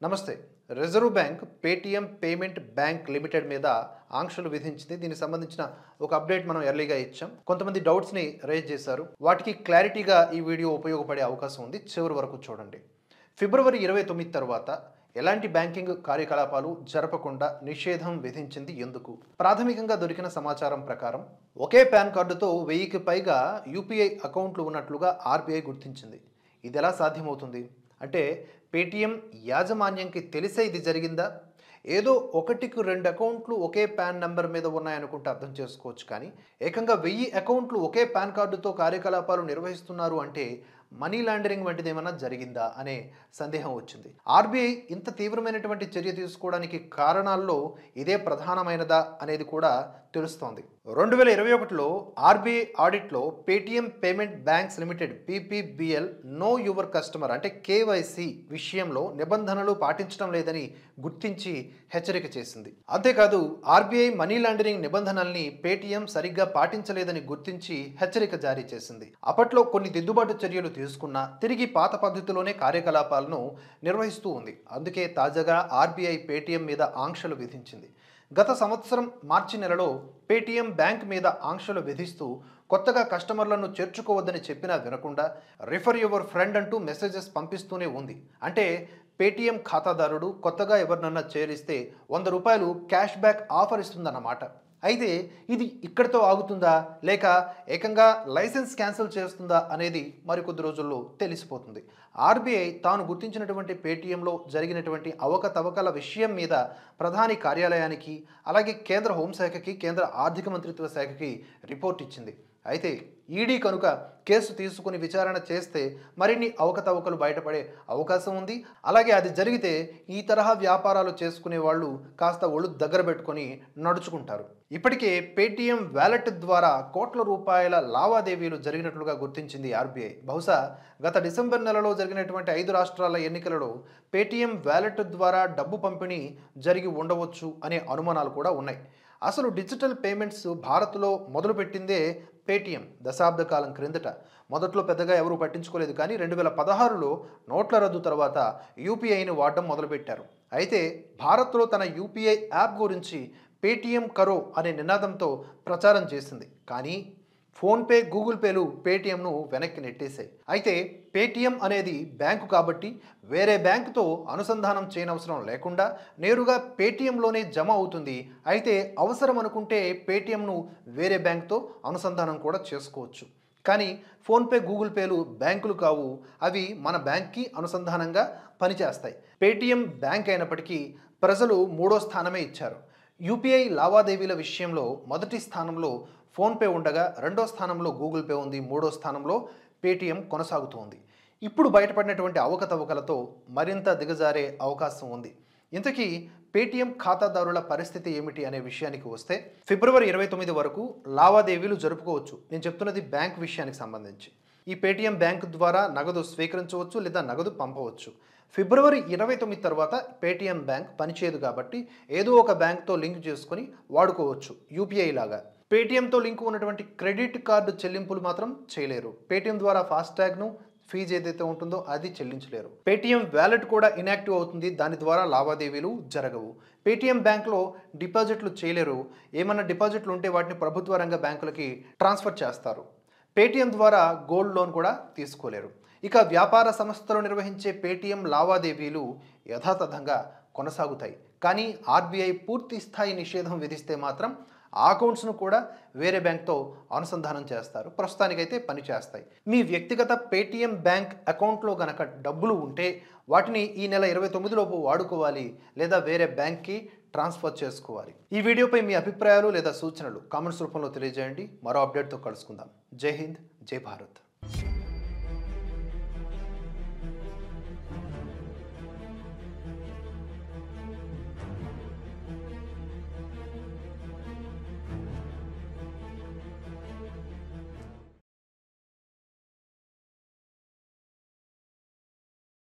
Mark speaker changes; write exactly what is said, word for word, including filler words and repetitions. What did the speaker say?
Speaker 1: నమస్తే. Reserve Bank Paytm Payment Bank Limited మీద ఆంక్షలు విధించింది. దీనికి సంబంధించిన ఒక అప్డేట్ మనం ఎర్లీగా ఇచ్చాం. కొంతమంది డౌట్స్ని రైజ్ చేశారు. వాటికి క్లారిటీగా ఈ వీడియో ఉపయోగపడే అవకాశం ఉంది. చివరి వరకు చూడండి. ఫిబ్రవరి ఇరవై తొమ్మిది తర్వాత ఎలాంటి బ్యాంకింగ్ కార్యకలాపాలు జరపకుండా నిషేధం విధించింది ఎందుకు? ప్రాథమికంగా దొరికిన సమాచారం ప్రకారం ఒకే పాన్ కార్డుతో వెయ్యికి పైగా యూపీఐ అకౌంట్లు ఉన్నట్లుగా ఆర్బీఐ గుర్తించింది. ఇది ఎలా సాధ్యమవుతుంది అంటే పేటీఎం యాజమాన్యంకి తెలిసే ఇది జరిగిందా? ఏదో ఒకటికి రెండు అకౌంట్లు ఒకే పాన్ నెంబర్ మీద ఉన్నాయనుకుంటే అర్థం చేసుకోవచ్చు. కానీ ఏకంగా వెయ్యి అకౌంట్లు ఒకే పాన్ కార్డుతో కార్యకలాపాలు నిర్వహిస్తున్నారు అంటే మనీ లాండరింగ్ వంటిది ఏమైనా జరిగిందా అనే సందేహం వచ్చింది. ఆర్బీఐ ఇంత తీవ్రమైనటువంటి చర్య తీసుకోవడానికి కారణాల్లో ఇదే ప్రధానమైనదా అనేది కూడా తెలుస్తోంది. రెండు వేల ఇరవై ఒకటిలో ఆర్బీఐ ఆడిట్లో Paytm Payments Bank Limited PPBL know your customer అంటే కేవైసీ విషయంలో నిబంధనలు పాటించడం లేదని గుర్తించి హెచ్చరిక చేసింది. అంతేకాదు ఆర్బీఐ మనీ లాండరింగ్ నిబంధనల్ని పేటీఎం సరిగ్గా పాటించలేదని గుర్తించి హెచ్చరిక జారీ చేసింది. అప్పట్లో కొన్ని దిద్దుబాటు చర్యలు తీసుకున్నా తిరిగి పాత పద్ధతిలోనే కార్యకలాపాలను నిర్వహిస్తూ ఉంది. అందుకే తాజాగా ఆర్బీఐ పేటీఎం మీద ఆంక్షలు విధించింది. గత సంవత్సరం మార్చి నెలలో పేటీఎం బ్యాంక్ మీద ఆంక్షలు విధిస్తూ కొత్తగా కస్టమర్లను చేర్చుకోవద్దని చెప్పినా వినకుండా రిఫర్ యువర్ ఫ్రెండ్ అంటూ మెసేజెస్ పంపిస్తూనే ఉంది. అంటే పేటీఎం ఖాతాదారుడు కొత్తగా ఎవరినన్నా చేరిస్తే వంద రూపాయలు క్యాష్ బ్యాక్ ఆఫర్ ఇస్తుందన్నమాట. అయితే ఇది ఇక్కడితో ఆగుతుందా లేక ఏకంగా లైసెన్స్ క్యాన్సిల్ చేస్తుందా అనేది మరికొద్ది రోజుల్లో తెలిసిపోతుంది. ఆర్బీఐ తాను గుర్తించినటువంటి పేటీఎంలో జరిగినటువంటి అవకతవకల విషయం మీద ప్రధాని కార్యాలయానికి అలాగే కేంద్ర హోంశాఖకి కేంద్ర ఆర్థిక మంత్రిత్వ శాఖకి రిపోర్ట్ ఇచ్చింది. అయితే ఈడీ కనుక కేసు తీసుకుని విచారణ చేస్తే మరిన్ని అవకతవకలు బయటపడే అవకాశం ఉంది. అలాగే అది జరిగితే ఈ తరహా వ్యాపారాలు చేసుకునే వాళ్ళు కాస్త ఒళ్ళు దగ్గర పెట్టుకొని నడుచుకుంటారు. ఇప్పటికే పేటీఎం వ్యాలెట్ ద్వారా కోట్ల రూపాయల లావాదేవీలు జరిగినట్లుగా గుర్తించింది ఆర్బీఐ. బహుశా గత డిసెంబర్ నెలలో జరిగినటువంటి ఐదు రాష్ట్రాల ఎన్నికలలో పేటీఎం వ్యాలెట్ ద్వారా డబ్బు పంపిణీ జరిగి ఉండవచ్చు అనే అనుమానాలు కూడా ఉన్నాయి. అసలు డిజిటల్ పేమెంట్స్ భారత్లో మొదలుపెట్టిందే పేటీఎం దశాబ్ద కాలం క్రిందట. మొదట్లో పెద్దగా ఎవరూ పట్టించుకోలేదు. కానీ రెండు వేల పదహారులో నోట్ల రద్దు తర్వాత యూపీఐని వాడడం మొదలుపెట్టారు. అయితే భారత్లో తన యూపీఐ యాప్ గురించి పేటీఎం కరో అనే నినాదంతో ప్రచారం చేసింది. కానీ ఫోన్పే గూగుల్ పేలు పేటీఎంను వెనక్కి నెట్టేశాయి. అయితే పేటీఎం అనేది బ్యాంకు కాబట్టి వేరే బ్యాంకుతో అనుసంధానం చేయనవసరం లేకుండా నేరుగా పేటీఎంలోనే జమ అవుతుంది. అయితే అవసరం అనుకుంటే పేటీఎంను వేరే బ్యాంకుతో అనుసంధానం కూడా చేసుకోవచ్చు. కానీ ఫోన్పే గూగుల్ పేలు బ్యాంకులు కావు. అవి మన బ్యాంక్కి అనుసంధానంగా పనిచేస్తాయి. పేటీఎం బ్యాంక్ అయినప్పటికీ ప్రజలు మూడో స్థానమే ఇచ్చారు. యూపీఐ లావాదేవీల విషయంలో మొదటి స్థానంలో ఫోన్పే ఉండగా రెండో స్థానంలో గూగుల్ పే ఉంది. మూడో స్థానంలో పేటీఎం కొనసాగుతోంది. ఇప్పుడు బయటపడినటువంటి అవకతవకలతో మరింత దిగజారే అవకాశం ఉంది. ఇంతకీ పేటీఎం ఖాతాదారుల పరిస్థితి ఏమిటి అనే విషయానికి వస్తే ఫిబ్రవరి ఇరవై తొమ్మిది వరకు లావాదేవీలు జరుపుకోవచ్చు. నేను చెప్తున్నది బ్యాంక్ విషయానికి సంబంధించి. ఈ పేటీఎం బ్యాంక్ ద్వారా నగదు స్వీకరించవచ్చు లేదా నగదు పంపవచ్చు. ఫిబ్రవరి ఇరవై తొమ్మిది తర్వాత పేటీఎం బ్యాంక్ పనిచేయదు కాబట్టి ఏదో ఒక బ్యాంక్తో లింక్ చేసుకొని వాడుకోవచ్చు. యూపీఐ లాగా పేటీఎంతో లింక్ ఉన్నటువంటి క్రెడిట్ కార్డు చెల్లింపులు మాత్రం చేయలేరు. పేటీఎం ద్వారా ఫాస్టాగ్ను ఫీజు ఏదైతే ఉంటుందో అది చెల్లించలేరు. పేటీఎం వ్యాలెట్ కూడా ఇన్యాక్టివ్ అవుతుంది. దాని ద్వారా లావాదేవీలు జరగవు. పేటీఎం బ్యాంక్లో డిపాజిట్లు చేయలేరు. ఏమన్నా డిపాజిట్లు ఉంటే వాటిని ప్రభుత్వ రంగ బ్యాంకులకి ట్రాన్స్ఫర్ చేస్తారు. పేటీఎం ద్వారా గోల్డ్ లోన్ కూడా తీసుకోలేరు. ఇక వ్యాపార సంస్థలు నిర్వహించే పేటీఎం లావాదేవీలు యథాతథంగా కొనసాగుతాయి. కానీ ఆర్బీఐ పూర్తి స్థాయి నిషేధం విధిస్తే మాత్రం ఆ అకౌంట్స్ను కూడా వేరే బ్యాంక్తో అనుసంధానం చేస్తారు. ప్రస్తుతానికైతే పని చేస్తాయి. మీ వ్యక్తిగత పేటీఎం బ్యాంక్ అకౌంట్లో గనక డబ్బులు ఉంటే వాటిని ఈ నెల ఇరవై తొమ్మిదిలోపు వాడుకోవాలి లేదా వేరే బ్యాంక్కి ట్రాన్స్ఫర్ చేసుకోవాలి. ఈ వీడియోపై మీ అభిప్రాయాలు లేదా సూచనలు కామెంట్స్ రూపంలో తెలియజేయండి. మరో అప్డేట్తో కలుసుకుందాం. జై హింద్, జై భారత్.